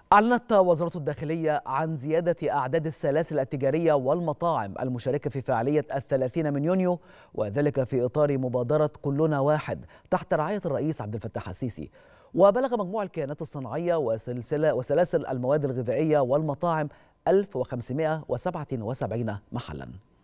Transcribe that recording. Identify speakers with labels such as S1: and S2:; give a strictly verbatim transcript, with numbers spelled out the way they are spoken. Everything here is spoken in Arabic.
S1: أعلنت وزارة الداخلية عن زيادة أعداد السلاسل التجارية والمطاعم المشاركة في فعالية الثلاثين من يونيو، وذلك في إطار مبادرة كلنا واحد تحت رعاية الرئيس عبد الفتاح السيسي. وبلغ مجموع الكيانات الصناعية وسلسلة وسلاسل المواد الغذائية والمطاعم ألف وخمسمائة وسبعة وسبعين محلاً.